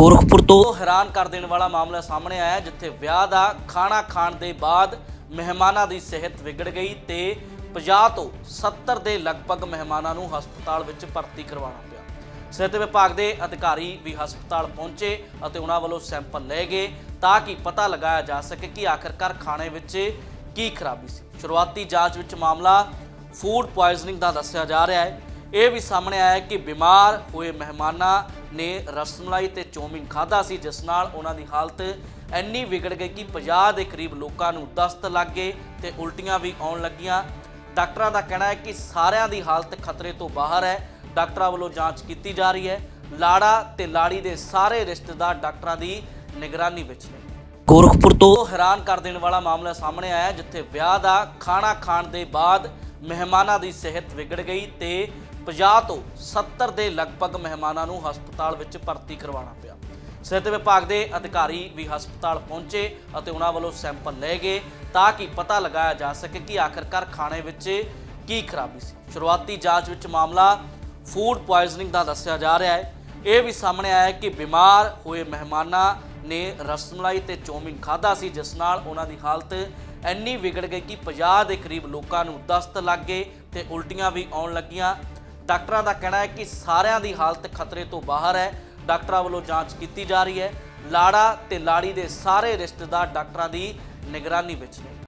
गोरखपुर तो हैरान कर देने वाला मामला सामने आया जिथे विआह दा खाना खाण दे बाद मेहमानां दी सेहत विगड़ गई ते 50 ਤੋਂ 70 ਦੇ ਲਗਭਗ ਮਹਿਮਾਨਾਂ ਨੂੰ ਹਸਪਤਾਲ ਵਿੱਚ ਭਰਤੀ ਕਰਵਾਉਣਾ ਪਿਆ। ਸਿਹਤ ਵਿਭਾਗ ਦੇ ਅਧਿਕਾਰੀ ਵੀ ਹਸਪਤਾਲ ਪਹੁੰਚੇ ਅਤੇ ਉਹਨਾਂ ਵੱਲੋਂ ਸੈਂਪਲ ਲਏ ਗਏ ਤਾਂ ਕਿ ਪਤਾ ਲਗਾਇਆ ਜਾ ਸਕੇ ਕਿ ਆਖਿਰਕਾਰ ਖਾਣੇ ਵਿੱਚ ਕੀ ਖਰਾਬੀ ਸੀ। ਸ਼ੁਰੂਆਤੀ ਜਾਂਚ ਵਿੱਚ ਮਾਮਲਾ ਫੂਡ ਪੋਇਜ਼ਨਿੰਗ ਦਾ ਦੱਸਿਆ ਜਾ ਰਿਹਾ ਹੈ। ਇਹ ਵੀ ਸਾਹਮਣੇ ਆਇਆ ਕਿ ਬਿਮਾਰ ਹੋਏ ਮਹਿਮਾਨਾਂ ਨੇ ਰਸਮਲਾਈ ਤੇ ਚੌਮਿਨ ਖਾਧਾ ਸੀ ਜਿਸ ਨਾਲ ਉਹਨਾਂ ਦੀ ਹਾਲਤ ਇੰਨੀ ਵਿਗੜ ਗਈ ਕਿ 50 ਦੇ ਕਰੀਬ ਲੋਕਾਂ ਨੂੰ ਦਸਤ ਲੱਗ ਗਏ ਤੇ ਉਲਟੀਆਂ ਵੀ ਆਉਣ ਲੱਗੀਆਂ। ਡਾਕਟਰਾਂ ਦਾ ਕਹਿਣਾ ਹੈ कि ਸਾਰਿਆਂ ਦੀ ਹਾਲਤ ਖਤਰੇ ਤੋਂ ਬਾਹਰ ਹੈ। ਡਾਕਟਰਾਂ ਵੱਲੋਂ ਜਾਂਚ ਕੀਤੀ ਜਾ ਰਹੀ ਹੈ। ਲਾੜਾ ਤੇ ਲਾੜੀ ਦੇ ਸਾਰੇ ਰਿਸ਼ਤੇਦਾਰ ਡਾਕਟਰਾਂ ਦੀ ਨਿਗਰਾਨੀ ਵਿੱਚ ਨੇ। गोरखपुर तो हैरान कर देने वाला मामला सामने आया जिथे विआह दा खाना खाण दे बाद मेहमानां दी सेहत विगड़ गई ते 50 ਤੋਂ 70 ਦੇ ਲਗਭਗ ਮਹਿਮਾਨਾਂ ਨੂੰ ਹਸਪਤਾਲ ਵਿੱਚ ਭਰਤੀ ਕਰਵਾਉਣਾ ਪਿਆ। ਸਿਹਤ ਵਿਭਾਗ ਦੇ ਅਧਿਕਾਰੀ ਵੀ ਹਸਪਤਾਲ ਪਹੁੰਚੇ ਅਤੇ ਉਹਨਾਂ ਵੱਲੋਂ ਸੈਂਪਲ ਲਏ ਗਏ ਤਾਂ ਕਿ ਪਤਾ ਲਗਾਇਆ ਜਾ ਸਕੇ ਕਿ ਆਖਿਰਕਾਰ ਖਾਣੇ ਵਿੱਚ ਕੀ ਖਰਾਬੀ ਸੀ। ਸ਼ੁਰੂਆਤੀ ਜਾਂਚ ਵਿੱਚ ਮਾਮਲਾ ਫੂਡ ਪੋਇਜ਼ਨਿੰਗ ਦਾ ਦੱਸਿਆ ਜਾ ਰਿਹਾ ਹੈ। ਇਹ ਵੀ ਸਾਹਮਣੇ ਆਇਆ ਕਿ ਬਿਮਾਰ ਹੋਏ ਮਹਿਮਾਨਾਂ ਨੇ ਰਸਮਲਾਈ ਤੇ ਚੌਮਿਨ ਖਾਧਾ ਸੀ ਜਿਸ ਨਾਲ ਉਹਨਾਂ ਦੀ ਹਾਲਤ ਇੰਨੀ ਵਿਗੜ ਗਈ ਕਿ 50 ਦੇ ਕਰੀਬ ਲੋਕਾਂ ਨੂੰ ਦਸਤ ਲੱਗ ਗਏ ਤੇ ਉਲਟੀਆਂ ਵੀ ਆਉਣ ਲੱਗੀਆਂ। ਡਾਕਟਰਾਂ ਦਾ ਕਹਿਣਾ ਹੈ ਕਿ ਸਾਰਿਆਂ ਦੀ ਹਾਲਤ ਖਤਰੇ ਤੋਂ ਬਾਹਰ ਹੈ। ਡਾਕਟਰਾਂ ਵੱਲੋਂ ਜਾਂਚ ਕੀਤੀ ਜਾ ਰਹੀ ਹੈ। ਲਾੜਾ ਤੇ ਲਾੜੀ ਦੇ ਸਾਰੇ ਰਿਸ਼ਤੇਦਾਰ ਡਾਕਟਰਾਂ ਦੀ ਨਿਗਰਾਨੀ ਵਿੱਚ ਨੇ।